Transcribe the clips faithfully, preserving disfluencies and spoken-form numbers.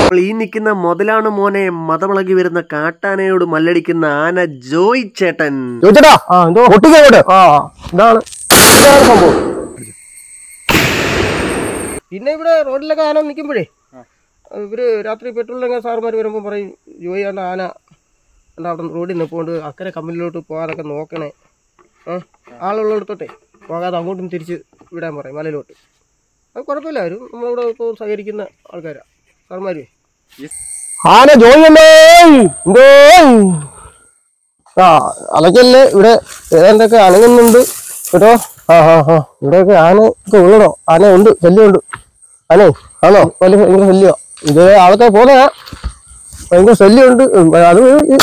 അപ്പോൾ ഈ നിൽക്കുന്ന മുതലാണ് മോനെ മതമിളകി വരുന്ന കാട്ടാനയോട് മല്ലടിക്കുന്ന ആന ജോയ് ചേട്ടൻ. ചോദിച്ചേട്ടാ ഒട്ടിക്കോട്ടെ. ആ ഇതാണ് ഇതാണ് സംഭവം. പിന്നെ ഇവിടെ റോഡിലൊക്കെ ആന നിൽക്കുമ്പോഴേ ഇവര് രാത്രി പെട്രോളിലൊക്കെ സാറുമാർ വരുമ്പോൾ പറയും ജോയി ആണ്ട ആന എന്താ അവിടെ റോഡിൽ നിൽപ്പോണ്ട് അക്കരെ കമ്പനിയിലോട്ട് പോകാനൊക്കെ നോക്കണേ. ഏഹ് ആളുള്ളിടത്തോട്ടെ പോകാതെ അങ്ങോട്ടും തിരിച്ച് വിടാൻ പറയും മലയിലോട്ട്. അത് കുഴപ്പമില്ല, അവരും നമ്മളിവിടെ ഇപ്പോൾ സഹകരിക്കുന്ന ആൾക്കാരാണ് സാറുമാർ. ആന ജോയി ഉണ്ടോ എന്തോ ആ അലക്കല്ലേ ഇവിടെ ഏതാണ്ടൊക്കെ അനങ്ങുന്നുണ്ട് കേട്ടോ. ആ ഹാ ഹാ ഇവിടെയൊക്കെ ആന ഒക്കെ ഉള്ളടോ. ആന ഉണ്ട്, ശല്യമുണ്ട്. ആനേ ആണോ വലിയ ഭയങ്കര ശല്യമാ. ഇത് ആൾക്കാർ പോന്നെയാ, ഭയങ്കര ശല്യമുണ്ട്. അത്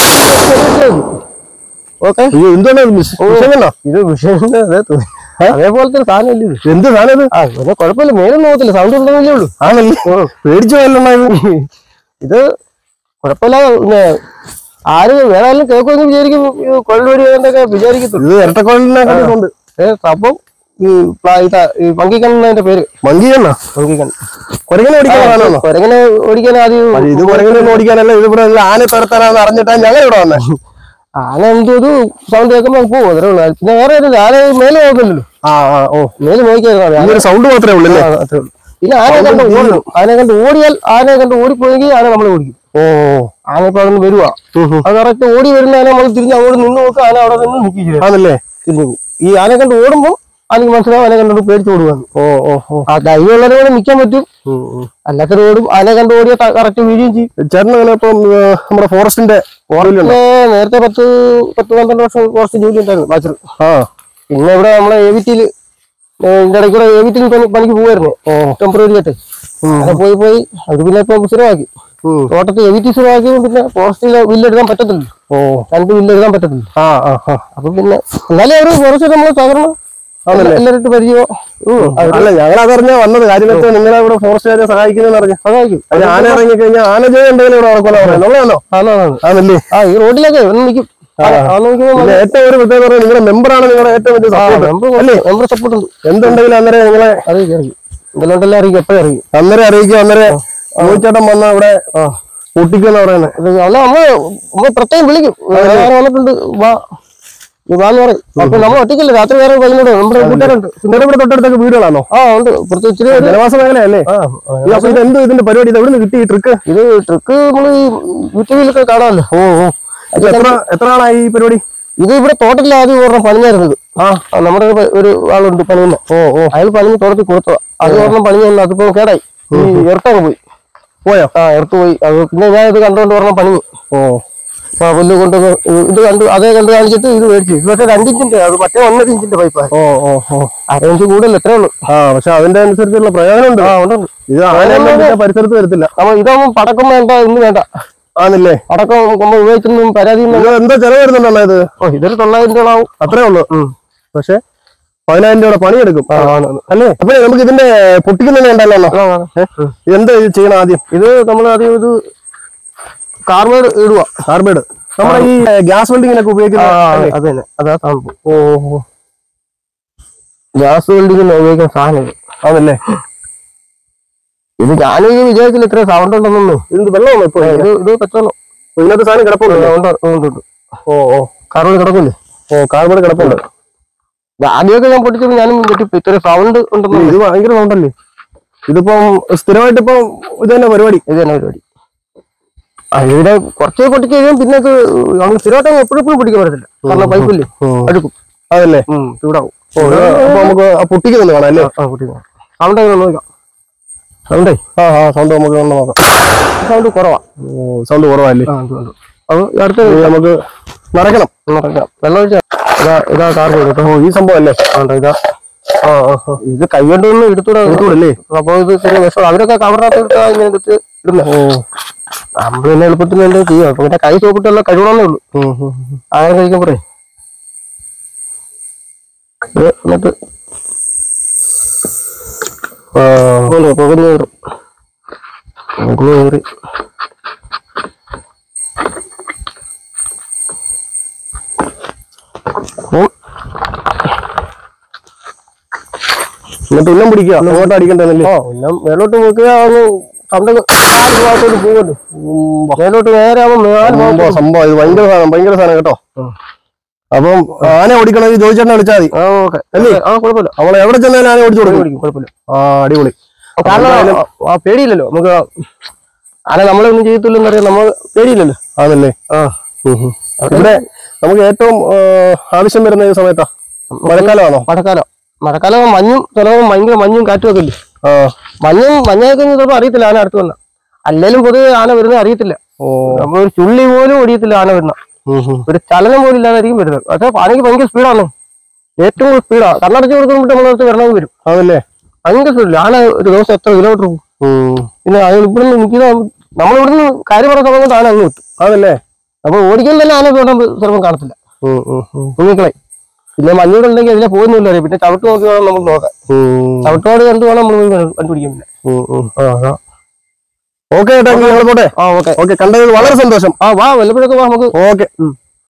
ഓക്കെ എന്താണ് ഇത് വിഷയം അതേപോലത്തെ സാധനം ഇല്ല ഇത്. എന്ത് സാധനം ഇത്? ആ പിന്നെ കുഴപ്പമില്ല, മേലൊന്നും പോകത്തില്ല, സൗണ്ട് ഉണ്ടെന്നല്ലേ ഉള്ളൂ. ആണല്ലേ പേടിച്ചു പോയല്ലോ ഇത്. കുഴപ്പമില്ല, പിന്നെ ആര് വേറെ ആരും കേൾക്കുമെന്ന് വിചാരിക്കും, കൊള്ളൂരി ഒക്കെ വിചാരിക്കത്തുള്ളൂ. ഇത് ഇരട്ടക്കൊള്ളിനെക്കാട്ടുണ്ട്. അപ്പം ഈ ഈ പങ്കിക്കണ്ണന്റെ പേര് മങ്കിക്കണ്ണ മങ്കിക്കണ്ണ. കൊരങ്ങനെ ഓടിക്കാനാണോ? കൊരങ്ങനെ ഓടിക്കാൻ ആദ്യം ഇത് കൊരങ്ങനെ ഓടിക്കാനല്ല, ഇത് ഇവിടെ ആന തുരത്താനാന്ന് അറിഞ്ഞിട്ടാ ഞങ്ങൾ ഇവിടെ വന്നേ. ആന എന്തോ സൗണ്ട് കേൾക്കുമ്പോ പോകും, അത്രേ ഉള്ളൂ. പിന്നെ വേറെ ആന മേലെ നോക്കില്ലല്ലോ. ആ ആ ഓ മേലെ നോക്കിയാൽ സൗണ്ട് മാത്രമേ ഉള്ളൂ. അത്രേ ഉള്ളൂ. പിന്നെ ആനയെ കണ്ട് ഓടണം. ആനയെ കണ്ട് ഓടിയാൽ ആനയെ കണ്ട് ഓടിപ്പോയെങ്കിൽ ആന നമ്മളെ ഓടിക്കും. ഓ ആന ഇപ്പൊ അവിടെ നിന്ന് വരുവാ, അത് കറക്റ്റ് ഓടി വരുന്ന ആന നമ്മൾ തിരിഞ്ഞ് അങ്ങോട്ട് നിന്ന് നോക്കുക, ആന അവിടെ നിന്ന് നോക്കി ആണല്ലേ തിരിഞ്ഞു. ഈ ആനയെ കണ്ട് ഓടുമ്പോ ആനക്ക് മനസ്സിലാവും ആനയെ കണ്ടോട് പേടിച്ച് ഓടുവാന്ന്. ഓ ഓ ആ ധൈര്യമുള്ളവരെ കൂടെ നിൽക്കാൻ പറ്റും. അല്ലാത്ത ഓടും ആനയെ കണ്ട് ഓടിയ കറക്റ്റ് വീഴുകയും ചെയ്യും. ചേട്ടൻ ഇപ്പം നമ്മുടെ ഫോറസ്റ്റിന്റെ നേരത്തെ പത്ത് പത്ത് പന്ത്രണ്ട് വർഷം ഫോറസ്റ്റ് ജോലി ഉണ്ടായിരുന്നു ബാച്ചർ. ആ പിന്നെ ഇവിടെ നമ്മളെ എ വി ടിയില് ഇതിന്റെ ഇടയ്ക്ക് കൂടെ എ വി ടിയിൽ പണിക്ക് പോകുമായിരുന്നു ടെമ്പററി ആയിട്ട്. അങ്ങനെ പോയി പോയി അത് പിന്നെ ഇപ്പൊ സ്ഥിരമാക്കി തോട്ടത്തിൽ എ വി ടി സ്ഥിരമാക്കി. പിന്നെ ഫോറസ്റ്റിൽ വില്ലെടുക്കാൻ പറ്റത്തില്ല. ഓ രണ്ട് വില്ലെടുക്കാൻ പറ്റത്തില്ല. ആ ആ അപ്പൊ പിന്നെ എന്നാലും ഒരു ഫോറസ്റ്റ് നമ്മള് സഹകരണം എല്ലാവരും പരിചയമോ. അല്ല ഞങ്ങൾ അതറിഞ്ഞാ വന്നത്. കാര്യം വെച്ചാൽ നിങ്ങളെ ഇവിടെ ഫോറസ്റ്റുകാരെ സഹായിക്കുന്നതെന്ന് അറിഞ്ഞു. സഹായിക്കും. ആന ഇറങ്ങി കഴിഞ്ഞാൽ ആന ജോയി ഉണ്ടെങ്കിലും ഇവിടെ നടക്കുമല്ലോ. ആണല്ലേ ആ ഈ റോഡിലൊക്കെ ഒന്ന് നിൽക്കും. ഏറ്റവും ഒരു പ്രത്യേകത പറഞ്ഞാൽ നിങ്ങളുടെ മെമ്പറാണ് നിങ്ങളുടെ ഏറ്റവും വലിയ സപ്പോർട്ട് അല്ലേ? മെമ്പർ സപ്പോർട്ട് ഉണ്ട്. എന്തുണ്ടെങ്കിലും അന്നേരം നിങ്ങളെ അറിയിക്കും. അറിയിക്കും എന്തെല്ലാം അറിയിക്കും, എപ്പോഴും അറിയിക്കും. അന്നേരം അറിയിക്കും. അന്നേരം ചോദിച്ചേട്ടൻ വന്ന ഇവിടെ പൊട്ടിക്കുമെന്ന് പറയുന്നത് അല്ല, നമ്മള് നമ്മൾ പ്രത്യേകം വിളിക്കും. വന്നിട്ടുണ്ട് വാ വാന്ന് പറയും. അപ്പൊ നമ്മൾ ഒറ്റയ്ക്കല്ലേ, രാത്രി വേറെ പയ്യനോട് നമ്മുടെ കൂട്ടുകാരുണ്ട്. ഇവിടെ തൊട്ടടുത്തൊക്കെ വീടുകളാണോ? ആ ഉണ്ട്. കുറച്ച് ഇച്ചിരി ജനവാസ മേഖലയല്ലേ? അപ്പൊ ഇത് എന്ത് ഇതിന്റെ പരിപാടി? ഇത് എവിടെ നിന്ന് കിട്ടി ഈ ട്രിക്ക്? ഇത് ട്രിക്ക് നമ്മള് യൂട്യൂബിലൊക്കെ കാണാമല്ലോ. ഓ ഓ എത്ര എത്ര ആളായി ഈ പരിപാടി? ഇത് ഇവിടെ തോട്ടത്തിൽ ആദ്യം ഒരെണ്ണം പണിഞ്ഞായിരുന്നത്. ആ നമ്മുടെ ഒരു ആളുണ്ട് പണിയുന്ന. ഓ ഓ അയാൾ പണിഞ്ഞ് തോട്ടത്തിൽ കൊടുത്തതാ. അത് ഒരെണ്ണം പണിഞ്ഞു, അതിപ്പോ കേടായി. ഈ എർത്തങ്ങ് പോയി പോയോ? ആ എർത്ത് പോയി. അത് പിന്നെ ഞാൻ ഇത് കണ്ടുകൊണ്ട് ഒരെണ്ണം പണിഞ്ഞു. ഓ ആ പുല്ല് കൊണ്ട് ഇത് കണ്ടു, അതേ കണ്ട് കാണിച്ചിട്ട് ഇത് മേടിച്ചു. ഇത് പക്ഷേ രണ്ടിഞ്ചിന്റെ, അത് മറ്റേ ഒന്നര ഇഞ്ചിന്റെ പൈപ്പാണ്. ഓ ഓ ഓ അരയിഞ്ച് കൂടുതൽ എത്രേ ഉള്ളൂ. ആ പക്ഷെ അതിന്റെ അനുസരിച്ചുള്ള പ്രയോജനം ഉണ്ട്. ആ ഉണ്ട്. ഇത് ആന പരിസരത്ത് വരത്തില്ല. അപ്പൊ ഇതാകുമ്പോൾ പടക്കം വേണ്ട, ഇന്ന് വേണ്ട. ആണല്ലേ? പടക്കം നമ്മൾ ഉപയോഗിച്ചൊന്നും പരാതി എന്താ ചെലവ് വരുന്നുണ്ടോ ഇത്? ഓ ഇതൊരു തൊള്ളായിരം രൂപ ആവും, അത്രേ ഉള്ളൂ. പക്ഷെ പതിനായിരം രൂപയുടെ പണിയെടുക്കും അല്ലേ? അപ്പൊ നമുക്ക് ഇതിന്റെ പൊട്ടിക്കുന്ന ഉണ്ടല്ലോ. എന്താ ഇത് ചെയ്യണം ആദ്യം? ഇത് നമ്മൾ ആദ്യം ഇത് കാർബൈഡ് ഇടുക. കാർബൈഡ് നമ്മുടെ ഈ ഗ്യാസ് വെൽഡിങ്ങിനൊക്കെ ഉപയോഗിക്കുന്ന അത് തന്നെ, അതാ സാധനം. ഓ ഗ്യാസ് വെൽഡിങ്ങിന് ഉപയോഗിക്കുന്ന സാധനം അതല്ലേ? ഇത് ഞാനും വിചാരിച്ചില്ല ഇത്ര സൗണ്ട് ഉണ്ടെന്നൊന്നും. ഇത് വെള്ളമാണോ ഇപ്പൊ? ഇത് ഇത് പെട്രോളോ? ഇതിനകത്ത് സാധനം കിടപ്പുണ്ട്. ഓ ഓ കാർബൈഡ് കിടക്കില്ലേ? ഓ കാർബൈഡ് കിടപ്പുണ്ട്. ആദ്യമൊക്കെ ഞാൻ പൊട്ടിച്ചപ്പോൾ ഞാനും കിട്ടി ഇത്ര സൗണ്ട് ഉണ്ടെന്ന്. ഇത് ഭയങ്കര സൗണ്ടല്ലേ? ഇതിപ്പം സ്ഥിരമായിട്ട് ഇപ്പൊ ഇത് തന്നെ പരിപാടി. ഇത് തന്നെ പരിപാടി. ഇവിടെ കുറച്ച് പൊട്ടിച്ച് കഴിയും. പിന്നെ ഇത് നമ്മൾ സ്ഥിരമായിട്ട് എപ്പോഴും എപ്പോഴും പൊട്ടിക്കാൻ പറ്റത്തില്ല, കാരണം പൈപ്പില്ലേ അടുക്കും. അതല്ലേ ചൂടാവും. അപ്പൊ നമുക്ക് പൊട്ടിക്കുന്നുണ്ട് കാണാം അല്ലേ? ആ പൊട്ടിക്കണം. സൗണ്ട് എങ്ങനെ നോക്കാം? സൗണ്ടേ ആ ആ സൗണ്ട് നമുക്ക് നോക്കാം. സൗണ്ട് കുറവാ. ഓ സൗണ്ട് കുറവല്ലേ? അത് അടുത്ത് നമുക്ക് നിറയ്ക്കണം. നിറയ്ക്കണം. വെള്ളം ഒഴിച്ചാൽ ഇതാ ഇതാ കാർബൺ കേട്ടോ. ഈ സംഭവം അല്ലേ? ആണ്ടോ ഇതാ. ആ ആ ഇത് കൈ കൊണ്ടൊന്നും എടുത്തൂടാ. എടുത്തൂടല്ലേ? അപ്പൊ ഇത് ചെറിയ വിഷം. അവരൊക്കെ കവറിനകത്ത് എടുത്താ ഇങ്ങനെ എടുത്ത് ഇടുന്നേ. ഓ നമ്മൾ തന്നെ എളുപ്പത്തിന് എന്താ ചെയ്യാം. അപ്പൊ പിന്നെ കൈ സോപ്പിട്ടുള്ള കഴിവണമെന്നേ ഉള്ളൂ. അങ്ങനെ കഴിക്കാൻ പറയും. എന്നിട്ട് പുകഞ്ഞ് കയറും. പുകഞ്ഞ് കയറി എന്നിട്ട് ഉന്നം പിടിക്കുക. അങ്ങോട്ട് അടിക്കണ്ടല്ലേ? ഓ ഉന്നം മേലോട്ട് നോക്കുക. ഒന്ന് തണ്ടക്ക് നാല് ഭാഗത്തോട്ട് പോകുമല്ലോ. മേലോട്ട് നേരെ ആവുമ്പോ സംഭവം ഇത് ഭയങ്കര സാധനം ഭയങ്കര സാധനം കേട്ടോ. അപ്പം ആന ഓടിക്കണമെങ്കിൽ ജോയിച്ചേട്ടനെ വിളിച്ചാൽ മതി. അല്ലേ? ആ കുഴപ്പമില്ല. അവളെ എവിടെ ചെന്നാലും ആന ഓടിച്ചു കൊടുക്കും. കുഴപ്പമില്ല. ആ അടിപൊളി. കാരണം ആ പേടിയില്ലല്ലോ നമുക്ക്. ആന നമ്മളൊന്നും ചെയ്യത്തില്ലെന്ന് അറിയാം. നമ്മൾ പേടിയില്ലല്ലോ. അതല്ലേ? ആ ഇവിടെ നമുക്ക് ഏറ്റവും ആവശ്യം വരുന്ന ഈ സമയത്താ മഴക്കാലമാണോ? മഴക്കാലം. മഴക്കാലം മഞ്ഞും ചിലപ്പോൾ ഭയങ്കര മഞ്ഞും കാറ്റും ഒക്കെ ഇല്ലേ? ആ മഞ്ഞും മഞ്ഞൊക്കെ ചിലപ്പോൾ അറിയത്തില്ല ആന അടുത്ത് വന്ന. അല്ലേലും പൊതുവെ ആന വരുന്നത് അറിയത്തില്ല. ഓ നമ്മൾ ഒരു ചുള്ളി പോലും ഓടിയത്തില്ല ആന വരുന്ന. ഒരു ചലനം പോലും ഇല്ലാതായിരിക്കും വരുന്നത്. പക്ഷെ ആനയ്ക്ക് ഭയങ്കര സ്പീഡാണ്. ഏറ്റവും കൂടുതൽ സ്പീഡാണ്. കണ്ണടച്ച് കൊടുക്കുമ്പോൾ നമ്മളടുത്ത് വരണമെങ്കിൽ വരും. അതല്ലേ? ഭയങ്കര സ്പീഡില്ല. ആന ഒരു ദിവസം എത്ര കിലോമീറ്റർ പോകും. പിന്നെ അത് ഇവിടുന്ന് നിൽക്കുന്ന നമ്മളിവിടുന്ന് കാര്യം പറഞ്ഞ സമയത്ത് ആന അങ്ങ് കിട്ടും. അതല്ലേ? അപ്പൊ ഓടിക്കാൻ തന്നെ ആന പോകണം ചിലപ്പോൾ കാണത്തില്ല. കുഞ്ഞിക്കളെ പിന്നെ മഞ്ഞൂടുണ്ടെങ്കിൽ അതിനെ പോകുന്നില്ല. അറിയാം. പിന്നെ ചവിട്ട് നോക്കി വേണം നമുക്ക് നോക്കാം. ചവിട്ടോട് കണ്ടു വേണം നമ്മൾ കണ്ടുപിടിക്കാൻ. പിന്നെ ഓക്കെ ഏട്ടാ, പോട്ടെ. ആ ഓക്കെ ഓക്കെ. കണ്ടത് വളരെ സന്തോഷം. ആ വാ വല്ലപ്പോഴൊക്കെ വാ നമുക്ക്. ഓക്കെ.